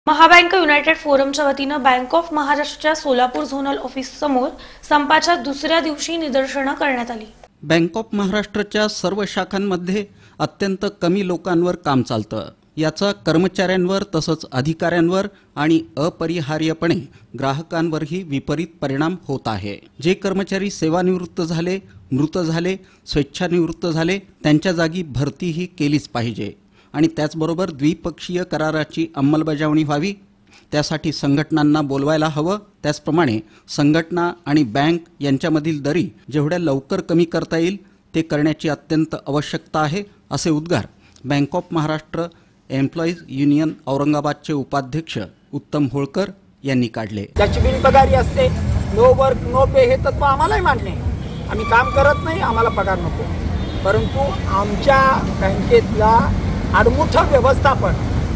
Mahabank United फोरमच्या वतीनं bank of महाराष्ट्राच्या Solapur zonal office समोर संपाच्या दुसऱ्या दिवशी निदर्शनं करण्यात आली। बँक ऑफ महाराष्ट्राच्या सर्व शाखांमध्ये अत्यंत कमी लोकांवर काम चालतं। याचा कर्मचाऱ्यांवर तसंच अधिकाऱ्यांवर आणि अपरिहार्यपणे ग्राहकांवरही विपरीत परिणाम होत आहे। जे कर्मचारी सेवानिवृत्त झाले, मृत झाले, स्वेच्छानिवृत्त झाले त्यांच्या जागी भरतीही केलीच पाहिजे आणि त्याचबरोबर द्विपक्षीय कराराची अंमलबजावणी व्हावी। त्यासाठी संघटनांना बोलवायला हवं। त्याचप्रमाणे संघटना आणि बँक यांच्यामधील दरी जेवढ्या लवकर कमी करता येईल ते करण्याची अत्यंत आवश्यकता आहे, असे उद्गार bank of Maharashtra employees union औरंगाबादचे उपाध्यक्ष उत्तम होळकर यांनी काढले। त्याची बिनपगारी असते, नो वर्क नो पे हे तत्व आम्हालाही मान्य आहे। आम्ही काम करत नाही, आम्हाला पगार नको, परंतु आमच्या बँकेतला आडमुठा व्यवस्थापन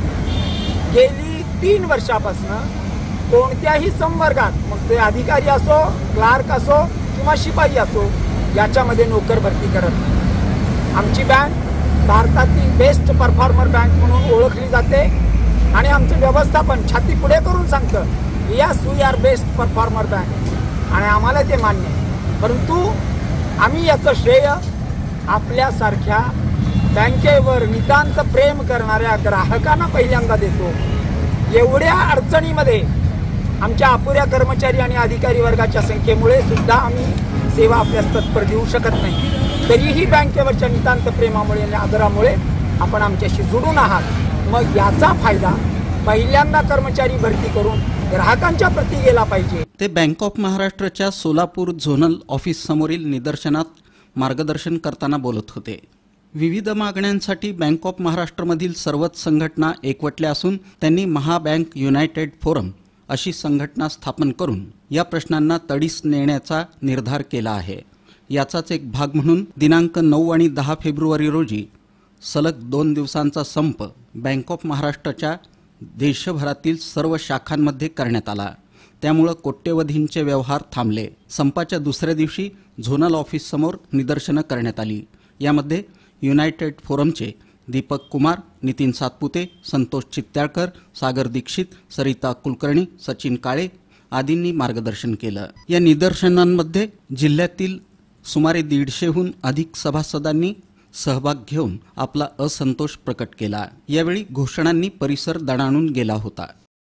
गेली 3 वर्षापासून कोणत्याही संवर्गात, मग ते अधिकारी असो, क्लार्क असो किंवा शिपाई असो, याच्यामध्ये नोकर भरती करत नाही। आमची बँक भारतातील बेस्ट परफॉर्मर बँक म्हणून ओळखली जाते आणि आमचं व्यवस्थापन छाती पुढे करून सांगतं yes we are best performer bank आणि आम्हाला ते मान्य आहे। परंतु आम्ही याचं श्रेय आपल्यासारख्या बँकेवर नितांत प्रेम करणाऱ्या ग्राहकांना पहिल्यांदा देतो। एवढ्या अडचणीमध्ये आमच्या अपुऱ्या कर्मचारी आणि अधिकारी वर्गाच्या संख्येमुळे सुद्धा आम्ही सेवा आपल्यास तत्पर देऊ शकत नाही। तरीही बँकेवरच्या नितांत प्रेमामुळे आणि आदरामुळे आपण आमच्याशी जोडून आहात। मग याचा फायदा पहिल्यांदा कर्मचारी भरती करून ग्राहकांच्या प्रती गेला पाहिजे। ते बँक ऑफ महाराष्ट्राच्या सोलापूर झोनल ऑफिस समोरील निदर्शनात मार्गदर्शन करताना बोलत होते। विविध मागण्यांसाठी बँक ऑफ महाराष्ट्रामधील सर्वच संघटना एकवटल्या असून त्यांनी महाबँक युनायटेड फोरम अशी संघटना स्थापन करून या प्रश्नांना तडीस नेण्याचा निर्धार केला आहे। याचाच एक भाग म्हणून दिनांक 9 आणि 10 फेब्रुवारी रोजी सलग 2 दिवसांचा संप बँक ऑफ महाराष्ट्राच्या देशभरातील सर्व शाखांमध्ये करण्यात आला। त्यामुळे कोट्यवधींचे व्यवहार थांबले। संपाच्या दुसऱ्या दिवशी झोनल ऑफिस समोर निदर्शनं करण्यात आली। यामध्ये युनायटेड फोरमचे दीपक कुमार, नितीन सातपुते, संतोष चित्त्याळकर, सागर दीक्षित, सरिता कुलकर्णी, सचिन काळे आदींनी मार्गदर्शन केलं। या निदर्शनांमध्ये जिल्ह्यातील सुमारे 150हून अधिक सभासदांनी सहभाग घेऊन आपला असंतोष प्रकट केला। यावेळी घोषणांनी परिसर दणाणून गेला होता।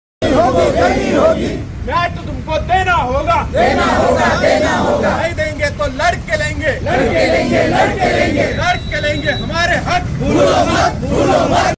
न्याय तो तुमको देना होगा, देना होगा, देना होगा। नहीं देंगे तो लड़के लेंगे, लड़के लेंगे, लड़के लेंगे, लड़के लेंगे हमारे हक। भूलो मत, भूलो मत।